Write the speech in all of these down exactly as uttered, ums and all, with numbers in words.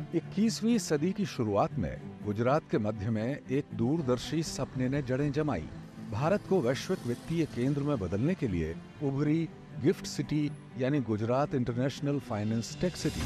इक्कीसवीं सदी की शुरुआत में गुजरात के मध्य में एक दूरदर्शी सपने ने जड़ें जमाई। भारत को वैश्विक वित्तीय केंद्र में बदलने के लिए उभरी गिफ्ट सिटी यानी Gujarat international finance tech city.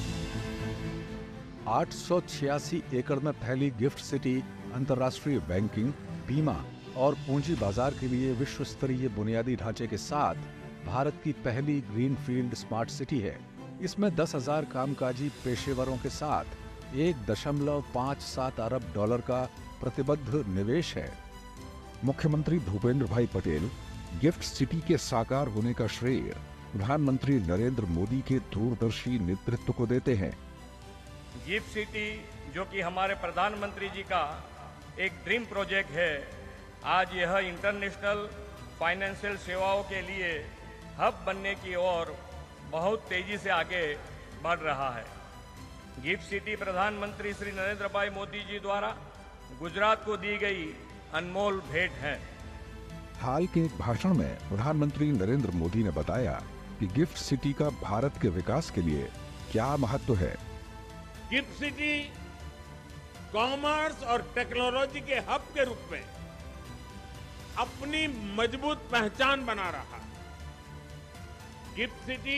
आठ सौ छियासी एकड़ में फैली गिफ्ट सिटी अंतर्राष्ट्रीय बैंकिंग, बीमा और पूंजी बाजार के लिए विश्व स्तरीय बुनियादी ढांचे के साथ भारत की पहली ग्रीनफील्ड स्मार्ट सिटी है। इसमें दस हजार कामकाजी पेशेवरों के साथ एक दशमलव पाँच सात अरब डॉलर का प्रतिबद्ध निवेश है। मुख्यमंत्री भूपेंद्र भाई पटेल गिफ्ट सिटी के साकार होने का श्रेय प्रधानमंत्री नरेंद्र मोदी के दूरदर्शी नेतृत्व को देते हैं। गिफ्ट सिटी जो कि हमारे प्रधानमंत्री जी का एक ड्रीम प्रोजेक्ट है, आज यह इंटरनेशनल फाइनेंशियल सेवाओं के लिए हब बनने की ओर बहुत तेजी से आगे बढ़ रहा है। गिफ्ट सिटी प्रधानमंत्री श्री नरेंद्र भाई मोदी जी द्वारा गुजरात को दी गई अनमोल भेंट है। हाल के एक भाषण में प्रधानमंत्री नरेंद्र मोदी ने बताया कि गिफ्ट सिटी का भारत के विकास के लिए क्या महत्व है। गिफ्ट सिटी कॉमर्स और टेक्नोलॉजी के हब के रूप में अपनी मजबूत पहचान बना रहा है। गिफ्ट सिटी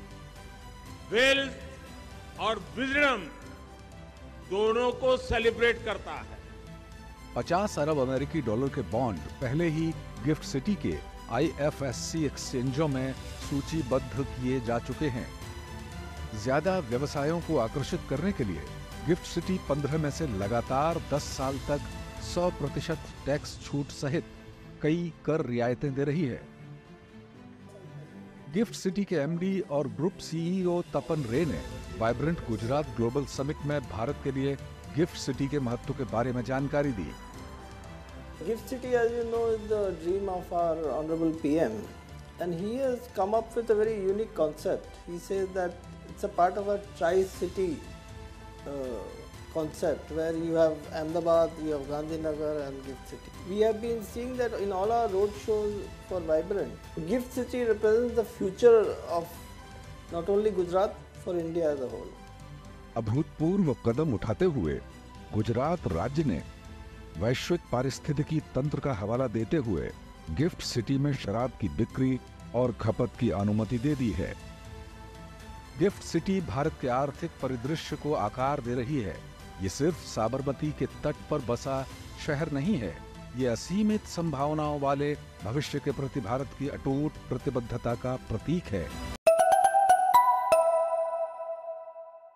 वेल्थ और विजडम दोनों को सेलिब्रेट करता है। पचास अरब अमेरिकी डॉलर के बॉन्ड पहले ही गिफ्ट सिटी के आई एफ एस सी एक्सचेंजों में सूचीबद्ध किए जा चुके हैं। ज्यादा व्यवसायों को आकर्षित करने के लिए गिफ्ट सिटी पंद्रह में से लगातार दस साल तक सौ प्रतिशत टैक्स छूट सहित कई कर रियायतें दे रही है। गिफ्ट सिटी के एम डी और group C E O Tapan Ray ने वाइब्रेंट गुजरात ग्लोबल समिट में भारत के लिए गिफ्ट सिटी के महत्व के बारे में जानकारी दी। Gift City, as you know, is the dream of our Honorable P M, and he has come up with a very unique concept. He says that it's a part of a tri-city uh, concept where you have Ahmedabad, you have Gandhinagar and Gift City. We have been seeing that in all our road shows for Vibrant. Gift City represents the future of not only Gujarat, for India as a whole. अभूतपूर्व कदम उठाते हुए गुजरात राज्य ने वैश्विक पारिस्थितिकी तंत्र का हवाला देते हुए गिफ्ट सिटी में शराब की बिक्री और खपत की अनुमति दे दी है। गिफ्ट सिटी भारत के आर्थिक परिदृश्य को आकार दे रही है। ये सिर्फ साबरमती के तट पर बसा शहर नहीं है, ये असीमित संभावनाओं वाले भविष्य के प्रति भारत की अटूट प्रतिबद्धता का प्रतीक है।